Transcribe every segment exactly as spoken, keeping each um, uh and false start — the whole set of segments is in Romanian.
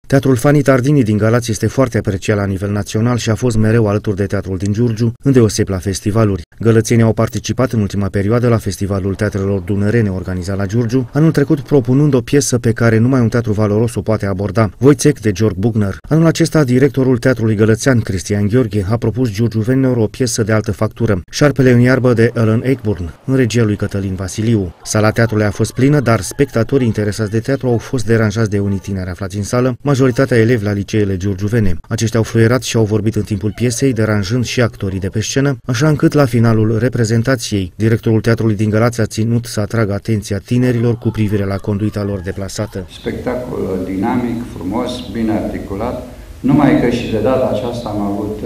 Teatrul Fani Tardini din Galați este foarte apreciat la nivel național și a fost mereu alături de teatrul din Giurgiu, îndeosebi la festivaluri. Gălățenii au participat în ultima perioadă la Festivalul Teatrelor Dunărene organizat la Giurgiu, anul trecut propunând o piesă pe care numai un teatru valoros o poate aborda, Voițec de Georg Bugner. Anul acesta, directorul Teatrului Gălățean, Cristian Gheorghe, a propus giurgiuvenilor o piesă de altă factură, Șarpele în iarbă de Alan Ayckbourn, în regia lui Cătălin Vasiliu. Sala teatrului a fost plină, dar spectatorii interesați de teatru au fost deranjați de unii tineri aflați în sală, majoritatea elevi la liceele giurgiuvene. Aceștia au fluierat și au vorbit în timpul piesei, deranjând și actorii de pe scenă, așa încât la finalul reprezentației, directorul Teatrului din Galați a ținut să atragă atenția tinerilor cu privire la conduita lor deplasată. Spectacol dinamic, frumos, bine articulat, numai că și de data aceasta am avut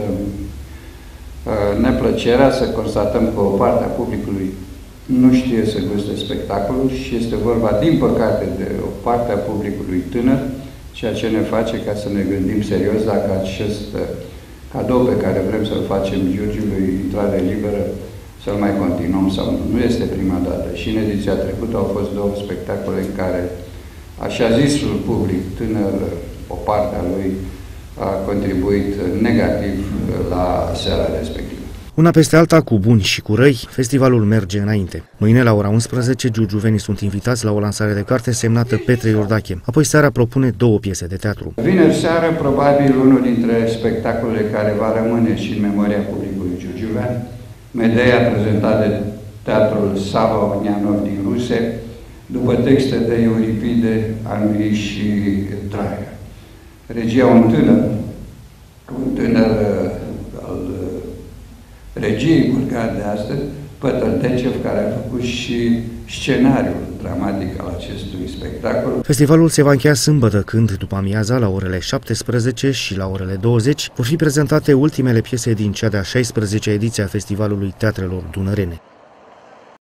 uh, neplăcerea să constatăm că o parte a publicului nu știe să guste spectacolul și este vorba, din păcate, de o parte a publicului tânăr, ceea ce ne face ca să ne gândim serios dacă acest cadou pe care vrem să-l facem Giurgiului, intrare liberă, să-l mai continuăm sau nu. Nu este prima dată. Și în ediția trecută au fost două spectacole în care, așa zisul public tânăr, o parte a lui, a contribuit negativ la seara respectivă. Una peste alta, cu buni și cu răi, festivalul merge înainte. Mâine, la ora unsprezece, giurgiuvenii sunt invitați la o lansare de carte semnată Petre Iordache. Apoi seara propune două piese de teatru. Vineri seară, probabil unul dintre spectacolele care va rămâne și în memoria publicului giurgiuvean, Medea, prezentat de Teatrul Sava Onianov din Ruse, după texte de Euripide, Anui și Traia. Regia un tânăr, un tânăr al regiei bulgare de astăzi, Pătăl Decev, care a făcut și scenariul dramatic al acestui spectacol. Festivalul se va încheia sâmbătă, când, după amiaza, la orele șaptesprezece și la orele douăzeci, vor fi prezentate ultimele piese din cea de-a șaisprezecea ediție a Festivalului Teatrelor Dunărene.